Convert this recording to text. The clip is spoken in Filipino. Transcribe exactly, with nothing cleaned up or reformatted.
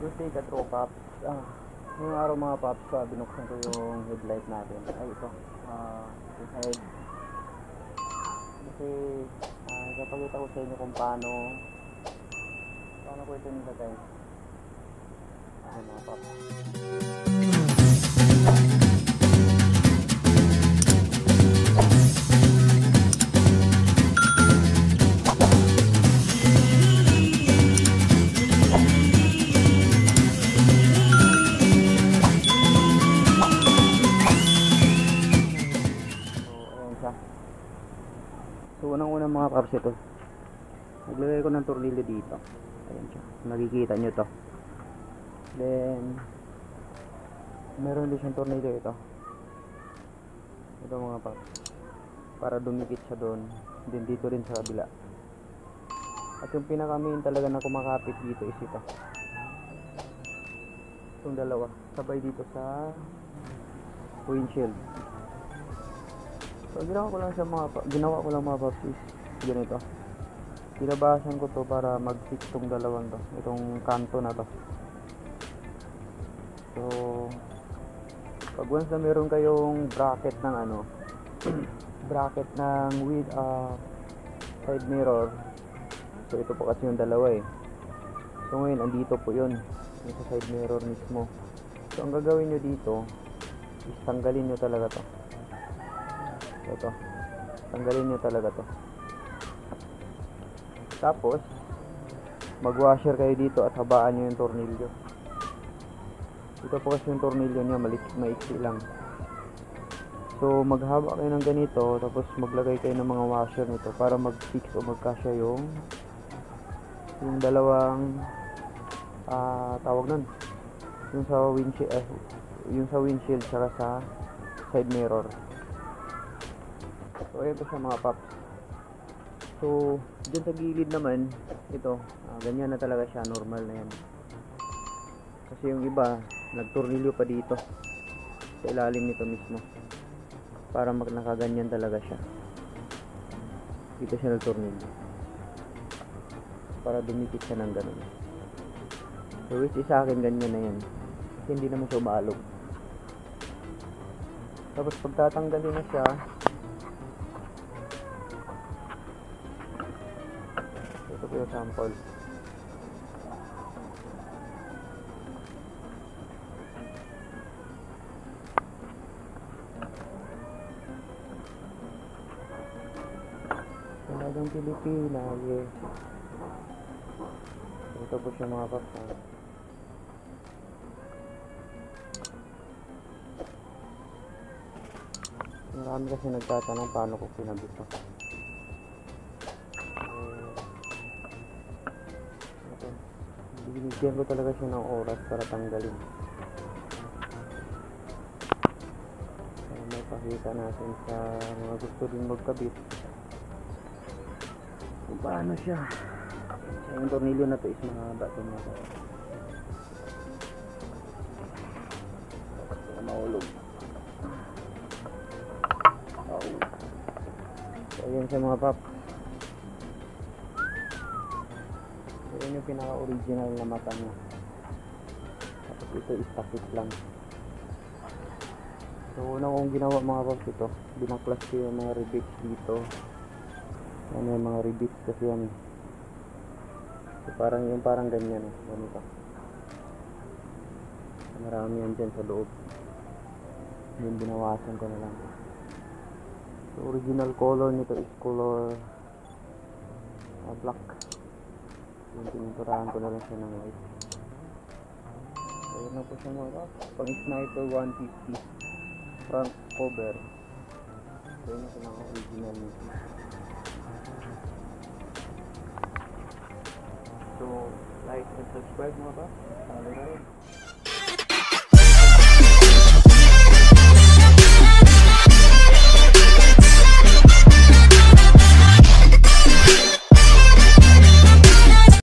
Good day katropa. Ah, ngayong araw mga paps, ah, binuksan ko yung headlight natin. Ay ito, ah, yung head. Kasi, ah, ipapakita ko sa inyo kung paano paano ko ito nilagay. Ayan mga paps. So, unang-unang mga paps ito. Naglagay ko ng tornilyo dito. Ayan siya. Nakikita nyo to. Then, meron din siyang tornilyo ito. Ito mga paps. Para dumikit siya doon. Then, dito rin sa kabila. At yung pinaka-main talaga na kumakapit dito is ito. Itong dalawa. Sabay dito sa windshield. So, ginawa ko lang siya mga ginawa ko lang mga paps is ganito. Tinabasan ko to para mag-fix tong dalawang to, itong kanto na to. So, pag once na meron kayong bracket ng ano bracket ng with uh, side mirror, so ito po kasi yung dalawa eh. So ngayon andito po yun, yung sa side mirror mismo. So ang gagawin nyo dito is tanggalin nyo talaga to. Ito, tanggalin nyo talaga to. Tapos mag-washer kayo dito at habaan nyo yung tornilyo. Ito po kasi yung tornilyo niya maiksi lang. So maghaba kayo ng ganito, tapos maglagay kayo ng mga washer nito para mag-fix o magkasya yung yung dalawang uh, tawag nun, yung sa windshield eh, yung sa windshield saka sa side mirror. So ayan po siya mga paps. So dyan sa gilid naman ito, uh, ganyan na talaga siya, normal na yan. Kasi yung iba nagtornilyo pa dito sa ilalim nito mismo para mag nakaganyan talaga siya. Dito siya nagtornilyo para dumikit siya ng ganun. So which is sa akin ganyan na yan kasi hindi naman siya umaalog. Tapos pagtatanggalin na siya, ito po yung sample. Talagang Pilipina, yes. Ito po siya mga paps. Marami kasi nagtatanong paano ko kinabit ito. Binigyan ko talaga siya ng oras para tanggalin. Para may pakita natin sa mga gusto rin magkabit kung paano siya. So, yung tornilyo na to is mahaba ito mga paps. Para maulog. Oh. So ayan siya mga paps. So yun yung pinaka original na mata niya. Tapos ito is takip lang. So una kong ginawa mga paps, ito binaklas ko yung mga rivets dito. Ano yung mga rivets kasi yan. So parang yung parang ganyan eh, ganito. Marami yan dyan sa loob. Yung binawasan ko na lang. So original color nito is color uh, black. Yung pininturahan ko na lang siya ng white. So yun na po siya mga pang Sniper one fifty front cover. So yun na siya ng original nito. So like and subscribe mga ba? Follow na rin.